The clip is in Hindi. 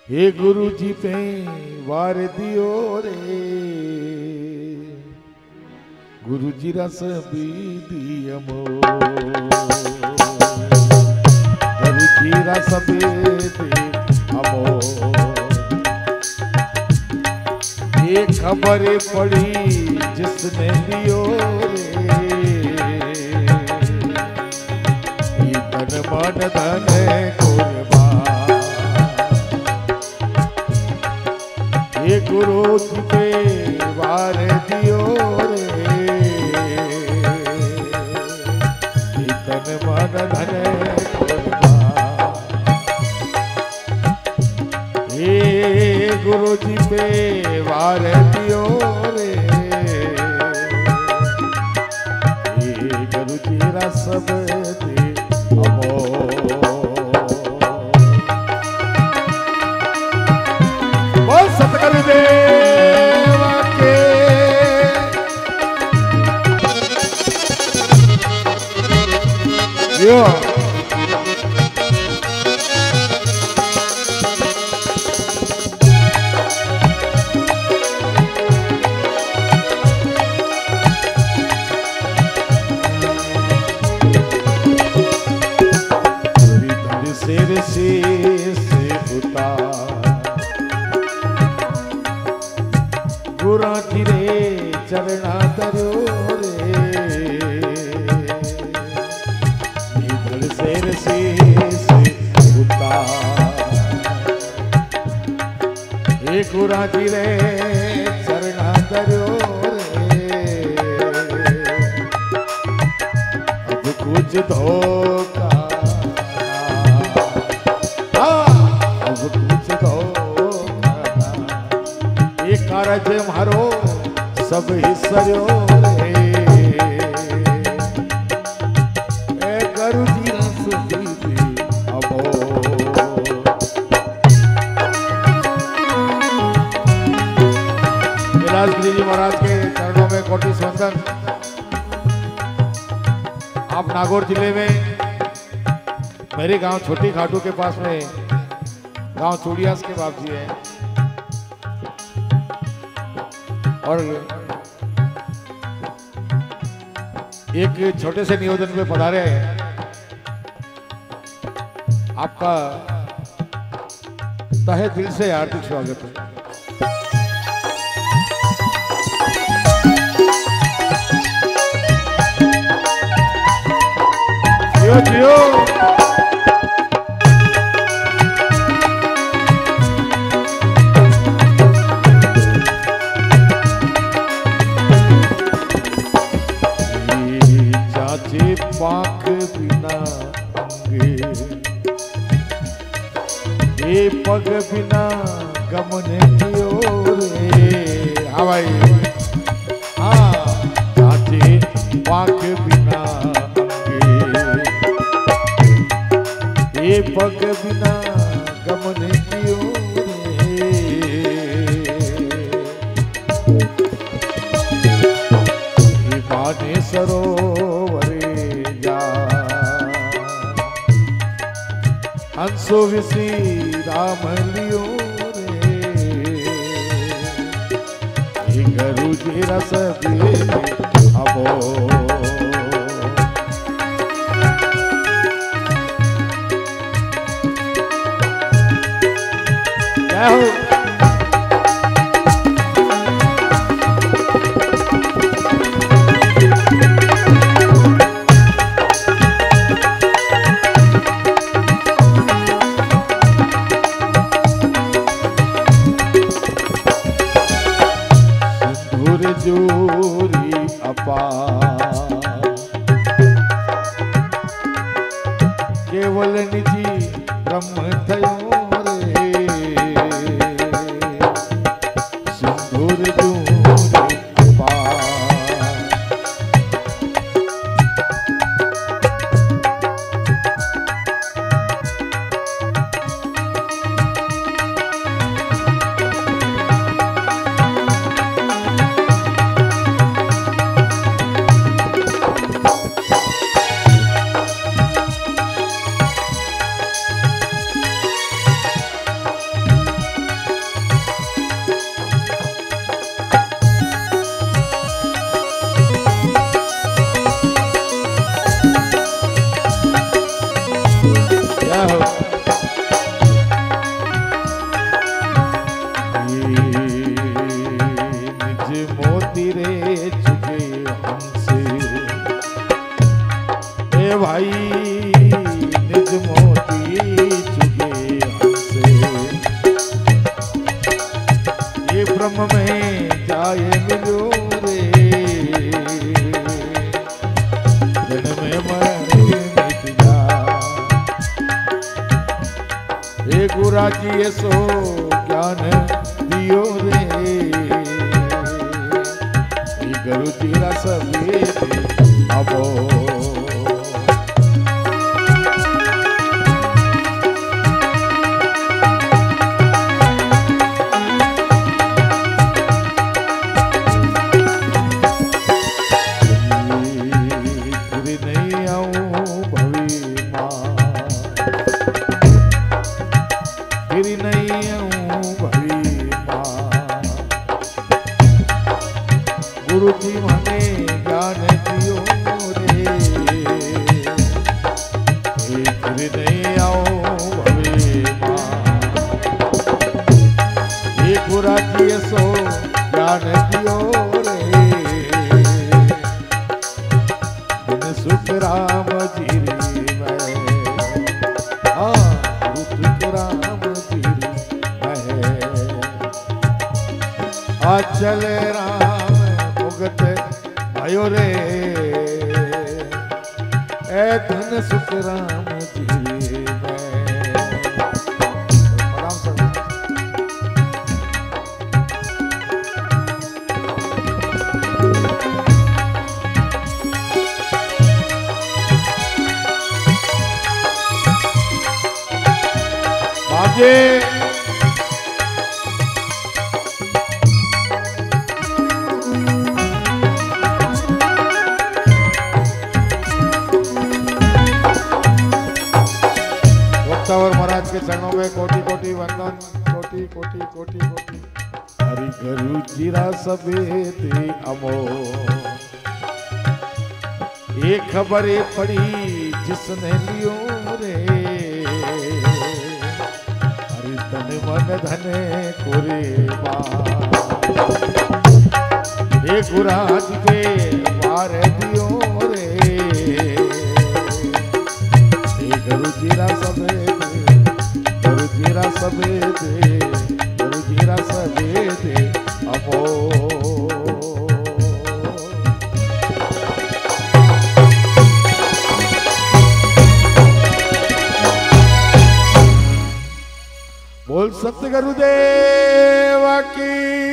हे गुरु जी पे वार दियो रे, गुरु जी रस बीदियमो, गुरु जी रस बीदियमो। ये खबर पड़ी जिसने दियो रे, ये तन मन धन कुर्बान। ये गुरु जी पे वार दियो रे, ये तन मन धन कुर्बान। ये गुरु जी पे वार दियो रे, ये गुरु जी रस बीदियमो। बोल सतगुरुदेव के यो सिर से उतार गुरा धीरे चरणा तरो रे, इधर सिर से उतार हे गुरा धीरे चरणा तरो रे, अब कुछ धोखा कारज मारो सब हिस्सो रे, ए गुरु जी रस बीदियमो। गिरिराज जी महाराज के चरणों में कोटि वंदन। आप नागौर जिले में मेरे गांव छोटी खाटू के पास में गांव चूड़ियास के बाप जी है, और एक छोटे से निवेदन में पधारे हैं। आपका तहे दिल से हार्दिक स्वागत है। जियो जियो पाख बिना अंगे, ये पग बिना गमन कियो रे। हाँ भाई, हाँ चाचे पाख बिना अंगे, ये पग बिना गमन कियो रे। माने सरोवर हंसो विसी राम लियो रे, ये गुरु जी रस बीदियमो। जय हो। जोरी अपार केवल निजी ब्रह्म थयो रे, सिंदूर जोरी अपार ब्रह्म में जाए मिलो रे, जन्म मरण मिट जा। हे गुरा जी सो ज्ञान दियो रे, गुरु जी रा सभी अबो। गुरु जी मने ज्ञान दियो रे, फिर नहीं आओ भवे माँ। ये गुरा जी सो ज्ञान दियो रे, बिन सुख राम जीरी मैं, हाँ सुख राम जीरी मैं। अचल राम आयो रे, ए धन सुख राम जी मैं। बाजे और महाराज के चरणों में कोटि कोटि वंदन, कोटि कोटि कोटि कोटि। हरि गुरु जीरा सबेते अमो, एक खबर पड़ी जिसने लियो रे, हरि तन मन धने कोरे बा। एक गुराज के वार दियो रे, गुरु जीरा सबे जीरा सबे दे, गुरु जीरा सबे दे अमो। बोल सत गुरुदेव की।